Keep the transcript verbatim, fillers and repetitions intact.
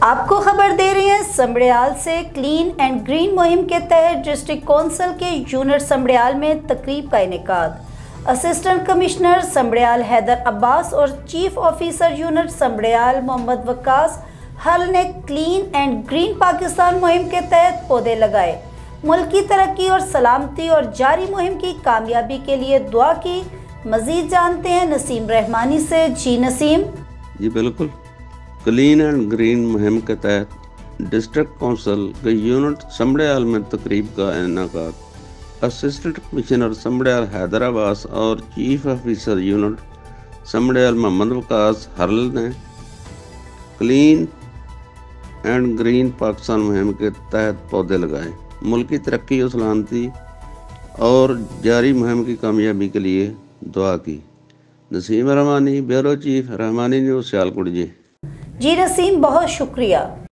आपको खबर दे रही हैं समड़ियाल से। क्लीन एंड ग्रीन मुहिम के तहत डिस्ट्रिक्ट कौंसिल के यूनिट समड़ियाल में तकरीब का इनेकाद। असिस्टेंट कमिश्नर समड़ियाल हैदर अब्बास और chief officer unit Sambrial Mohammad Waqas हल ने क्लीन एंड ग्रीन पाकिस्तान मुहिम के तहत पौधे लगाए। मुल्क की तरक्की और सलामती और जारी मुहिम की कामयाबी के लिए दुआ की। मजीद जानते हैं नसीम रहमानी से। जी नसीम। जी बिल्कुल, क्लीन एंड ग्रीन मुहिम के तहत डिस्ट्रिक्ट कौंसिल के यूनिट समड़ियाल में तकरीब का इनेकाद। असिस्टेंट कमिश्नर समड़ियाल हैदर अब्बास और chief officer unit Sambrial Mohammad Waqas Harral ने क्लीन एंड ग्रीन पाकिस्तान मुहिम के तहत पौधे लगाए। मुल्क की तरक्की और सलामती और जारी मुहिम की कामयाबी के लिए दुआ की। Naseem Rahmani, bureau chief, Rahmani news, Sialkot. जी जी नसीम, बहुत शुक्रिया।